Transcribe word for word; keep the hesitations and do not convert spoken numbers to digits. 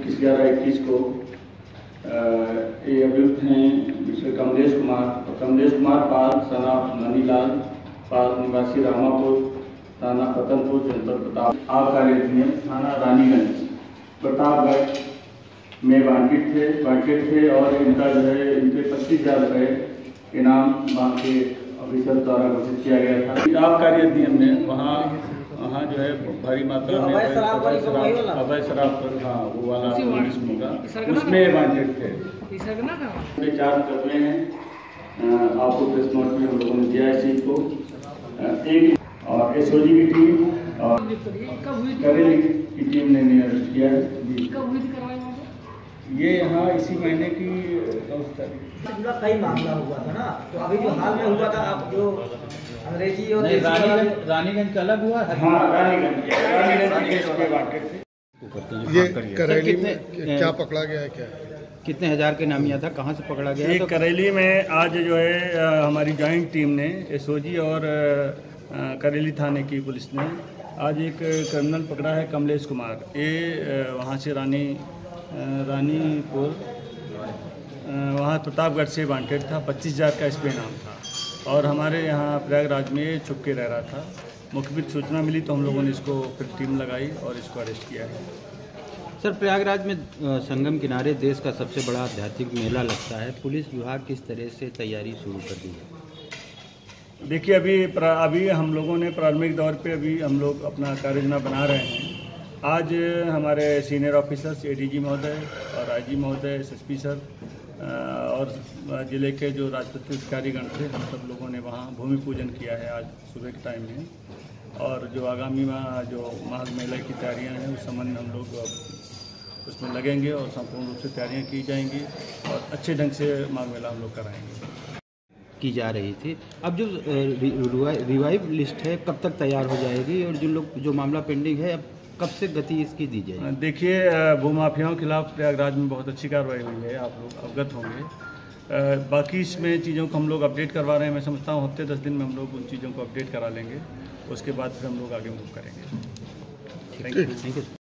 इक्कीस ग्यारह इक्कीस को ये अभियुक्त हैं मिस्टर कमलेश कुमार और कमलेश कुमार पाल सनाफ मनीलाल पाल निवासी रामापुर थाना पतनपुर जनपद प्रताप आबकारी थाना रानीगंज प्रतापगढ़ में वांटित थे वांटित थे और इनका जो है इनके पच्चीस हजार रुपये इनाम वहाँ के ऑफिसर द्वारा घोषित किया गया था। आबकारी अधिनियम में वहाँ वहाँ जो है भारी मात्रा में अवैध शराब पर हाँ वो वाला होगा उसमें वांटेड थे। चार मुकदमे हैं, आपको प्रेस नोट में हम लोगों ने दिया इस चीज को। एक और एस ओ जी की टीम और करेली की टीम ने अरेस्ट किया है। ये यहाँ इसी महीने की दस तारीख कई मामला हुआ था ना, तो अभी जो हाल में हुआ था आप जो अंग्रेजी और रानीगंज रानीगंज का अलग हुआ है। हाँ रानीगंज रानीगंज केस पे वांटेड थे। ये करेली में क्या पकड़ा गया है, क्या कितने हजार के नामिया था, कहाँ से पकड़ा गया? ये तो करेली में आज जो है हमारी जॉइंट टीम ने एसओजी और करेली थाने की पुलिस ने आज एक क्रिमिनल पकड़ा है कमलेश कुमार। ये वहाँ से रानी रानीपुर वहाँ प्रतापगढ़ से वांटेड था। पच्चीस हजार का इस पे इनाम था और हमारे यहाँ प्रयागराज में छुप के रह रहा था। मुखबिर सूचना मिली तो हम लोगों ने इसको फिर टीम लगाई और इसको अरेस्ट किया है। सर, प्रयागराज में संगम किनारे देश का सबसे बड़ा आध्यात्मिक मेला लगता है, पुलिस विभाग किस तरह से तैयारी शुरू कर दी है? देखिए अभी अभी हम लोगों ने प्रारंभिक दौर पे अभी हम लोग अपना कार्ययोजना बना रहे हैं। आज हमारे सीनियर ऑफिसर्स एडीजी महोदय और आईजी महोदय एसएसपी सर और जिले के जो राजपत्रित अधिकारीगण थे हम सब लोगों ने वहाँ भूमि पूजन किया है आज सुबह के टाइम में। और जो आगामी माह जो माघ मेला की तैयारियाँ हैं उस संबंध में हम लोग उसमें लगेंगे और संपूर्ण रूप से तैयारियाँ की जाएंगी और अच्छे ढंग से माघ मेला हम लोग कराएंगे की जा रही थी। अब जो रिवाइव लिस्ट है कब तक तैयार हो जाएगी और जो लोग जो मामला पेंडिंग है अब कब से गति इसकी दी जाएगी? देखिए भूमाफियाओं के खिलाफ प्रयागराज में बहुत अच्छी कार्रवाई हुई है, आप लोग अवगत होंगे। बाकी इसमें चीज़ों को हम लोग अपडेट करवा रहे हैं। मैं समझता हूँ हफ्ते दस दिन में हम लोग उन चीज़ों को अपडेट करा लेंगे, उसके बाद फिर हम लोग आगे मूव करेंगे। Thank you.